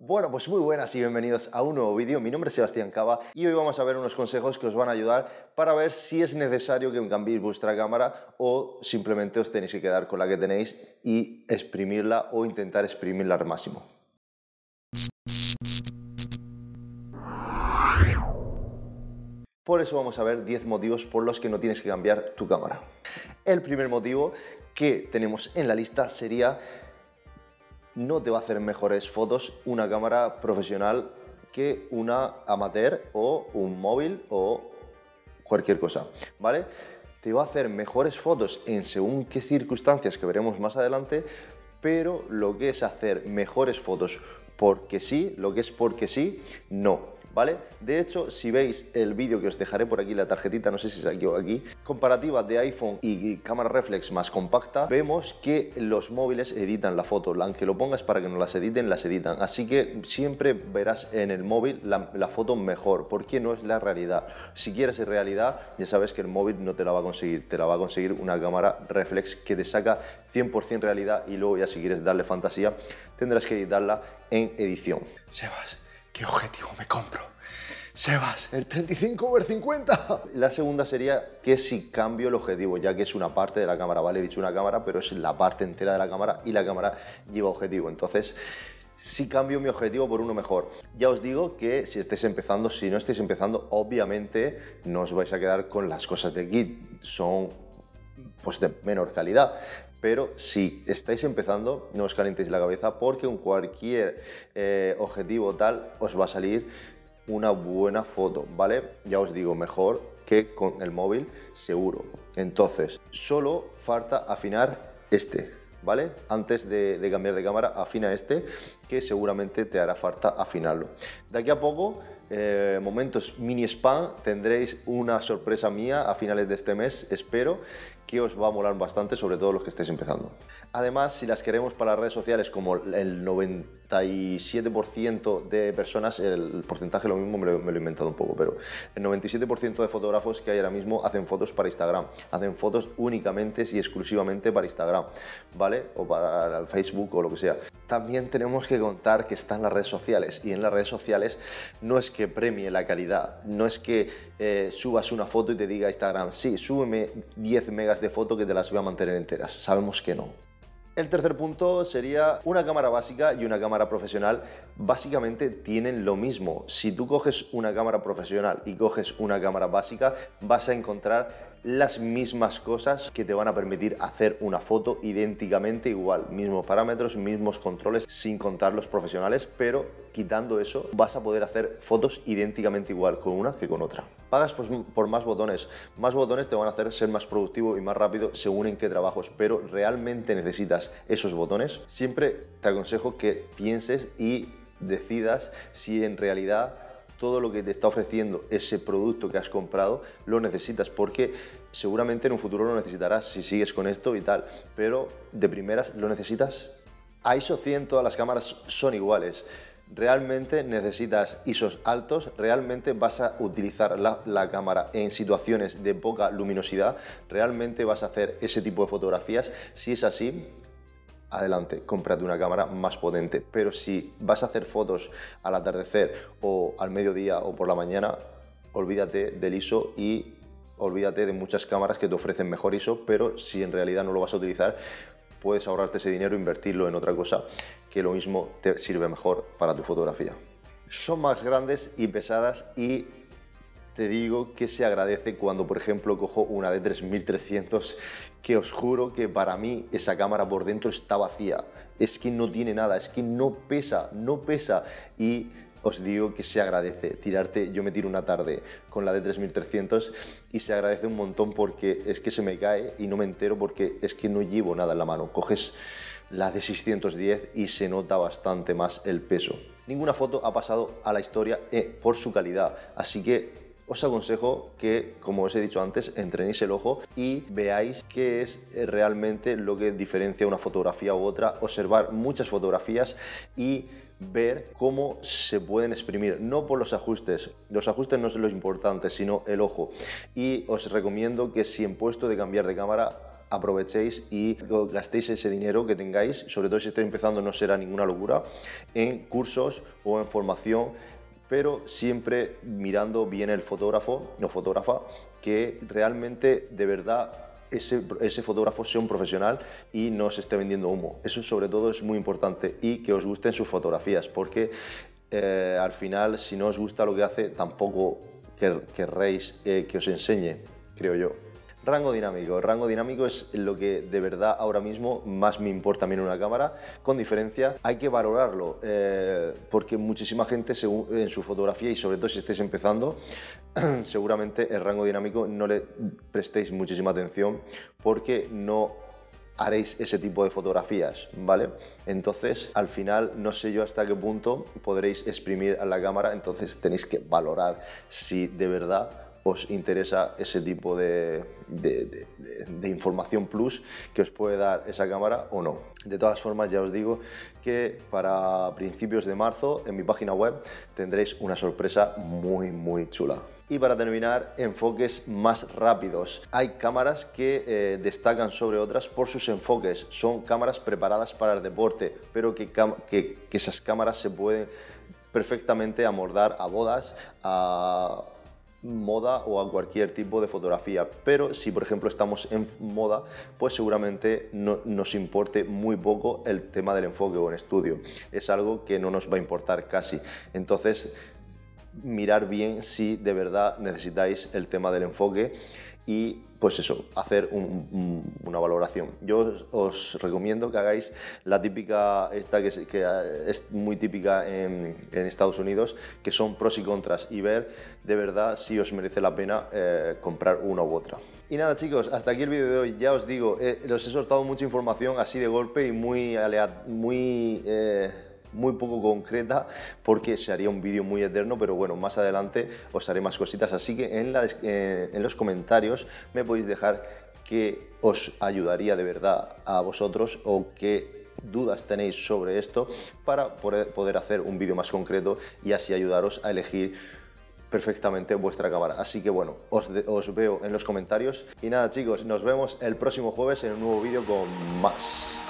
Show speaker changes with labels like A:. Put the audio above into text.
A: Bueno, pues muy buenas y bienvenidos a un nuevo vídeo. Mi nombre es Sebastián Cava y hoy vamos a ver unos consejos que os van a ayudar para ver si es necesario que cambiéis vuestra cámara o simplemente os tenéis que quedar con la que tenéis y exprimirla o intentar exprimirla al máximo. Por eso vamos a ver 10 motivos por los que no tienes que cambiar tu cámara. El primer motivo que tenemos en la lista sería: no te va a hacer mejores fotos una cámara profesional que una amateur o un móvil o cualquier cosa, ¿vale? Te va a hacer mejores fotos en según qué circunstancias que veremos más adelante, pero lo que es hacer mejores fotos porque sí, lo que es porque sí, no. ¿Vale? De hecho, si veis el vídeo que os dejaré por aquí, la tarjetita, no sé si es aquí o aquí, comparativa de iPhone y cámara reflex más compacta, vemos que los móviles editan la foto, aunque lo pongas para que no las editen, las editan. Así que siempre verás en el móvil la foto mejor, porque no es la realidad. Si quieres en realidad, ya sabes que el móvil no te la va a conseguir, te la va a conseguir una cámara reflex que te saca 100% realidad, y luego ya si quieres darle fantasía, tendrás que editarla en edición. Sebas, ¿qué objetivo me compro? Sebas, el 35x50. La segunda sería que si cambio el objetivo, ya que es una parte de la cámara, ¿vale? He dicho una cámara, pero es la parte entera de la cámara y la cámara lleva objetivo. Entonces, si cambio mi objetivo por uno mejor. Ya os digo que si estáis empezando, si no estáis empezando, obviamente no os vais a quedar con las cosas de kit. Son pues de menor calidad. Pero si estáis empezando, no os calentéis la cabeza, porque con cualquier objetivo tal os va a salir una buena foto, ¿vale? Ya os digo, mejor que con el móvil, seguro. Entonces, solo falta afinar este, ¿vale? Antes de cambiar de cámara, afina este, que seguramente te hará falta afinarlo. De aquí a poco, momentos mini spam, tendréis una sorpresa mía a finales de este mes, espero, que os va a molar bastante, sobre todo los que estéis empezando. Además, si las queremos para las redes sociales, como el 97% de personas, el porcentaje lo mismo me lo he inventado un poco, pero el 97% de fotógrafos que hay ahora mismo hacen fotos para Instagram, hacen fotos únicamente y exclusivamente para Instagram, ¿vale? O para el Facebook o lo que sea. También tenemos que contar que están las redes sociales, y en las redes sociales no es que premie la calidad, no es que subas una foto y te diga Instagram, sí, súbeme 10 megas de foto que te las voy a mantener enteras. Sabemos que no. El tercer punto sería: una cámara básica y una cámara profesional básicamente tienen lo mismo. Si tú coges una cámara profesional y coges una cámara básica, vas a encontrar las mismas cosas que te van a permitir hacer una foto idénticamente igual, mismos parámetros, mismos controles, sin contar los profesionales, pero quitando eso vas a poder hacer fotos idénticamente igual con una que con otra. Pagas por más botones te van a hacer ser más productivo y más rápido según en qué trabajos, pero ¿realmente necesitas esos botones? Siempre te aconsejo que pienses y decidas si en realidad todo lo que te está ofreciendo ese producto que has comprado lo necesitas, porque seguramente en un futuro lo necesitarás si sigues con esto y tal, pero de primeras lo necesitas. A ISO 100 todas las cámaras son iguales. ¿Realmente necesitas ISOs altos? ¿Realmente vas a utilizar la cámara en situaciones de poca luminosidad? ¿Realmente vas a hacer ese tipo de fotografías? Si es así, adelante, cómprate una cámara más potente. Pero si vas a hacer fotos al atardecer o al mediodía o por la mañana, olvídate del ISO y olvídate de muchas cámaras que te ofrecen mejor ISO, pero si en realidad no lo vas a utilizar, puedes ahorrarte ese dinero e invertirlo en otra cosa que lo mismo te sirve mejor para tu fotografía. Son más grandes y pesadas, y te digo que se agradece cuando, por ejemplo, cojo una de 3300, que os juro que para mí esa cámara por dentro está vacía. Es que no tiene nada, es que no pesa, y os digo que se agradece tirarte. Yo me tiro una tarde con la de 3300 y se agradece un montón, porque es que se me cae y no me entero porque es que no llevo nada en la mano. Coges la de 610 y se nota bastante más el peso. Ninguna foto ha pasado a la historia por su calidad, así que os aconsejo que, como os he dicho antes, entrenéis el ojo y veáis qué es realmente lo que diferencia una fotografía u otra, observar muchas fotografías y ver cómo se pueden exprimir, no por los ajustes no son lo importante, sino el ojo. Y os recomiendo que si en puesto de cambiar de cámara, aprovechéis y gastéis ese dinero que tengáis, sobre todo si estáis empezando, no será ninguna locura, en cursos o en formación, pero siempre mirando bien el fotógrafo o fotógrafa, que realmente de verdad ese fotógrafo sea un profesional y no se esté vendiendo humo. Eso sobre todo es muy importante, y que os gusten sus fotografías, porque al final, si no os gusta lo que hace, tampoco querréis que os enseñe, creo yo. Rango dinámico. El rango dinámico es lo que de verdad ahora mismo más me importa a mí en una cámara, con diferencia. Hay que valorarlo, porque muchísima gente en su fotografía, y sobre todo si estáis empezando, seguramente el rango dinámico no le prestéis muchísima atención, porque no haréis ese tipo de fotografías, ¿vale? Entonces, al final, no sé yo hasta qué punto podréis exprimir a la cámara, entonces tenéis que valorar si de verdad os interesa ese tipo de información plus que os puede dar esa cámara o no. De todas formas, ya os digo que para principios de marzo en mi página web tendréis una sorpresa muy chula. Y para terminar, enfoques más rápidos. Hay cámaras que destacan sobre otras por sus enfoques. Son cámaras preparadas para el deporte, pero que esas cámaras se pueden perfectamente amoldar a bodas, a moda o a cualquier tipo de fotografía. Pero si por ejemplo estamos en moda, pues seguramente nos importe muy poco el tema del enfoque, o en estudio es algo que no nos va a importar casi. Entonces, mirar bien si de verdad necesitáis el tema del enfoque, y pues eso, hacer una valoración. Yo os recomiendo que hagáis la típica, esta que es muy típica en Estados Unidos, que son pros y contras, y ver de verdad si os merece la pena comprar una u otra. Y nada, chicos, hasta aquí el vídeo de hoy. Ya os digo, os he soltado mucha información así de golpe y muy poco concreta, porque se haría un vídeo muy eterno, pero bueno, más adelante os haré más cositas, así que en los comentarios me podéis dejar qué os ayudaría de verdad a vosotros, o qué dudas tenéis sobre esto, para poder hacer un vídeo más concreto y así ayudaros a elegir perfectamente vuestra cámara. Así que bueno, os veo en los comentarios, y nada, chicos, nos vemos el próximo jueves en un nuevo vídeo con más.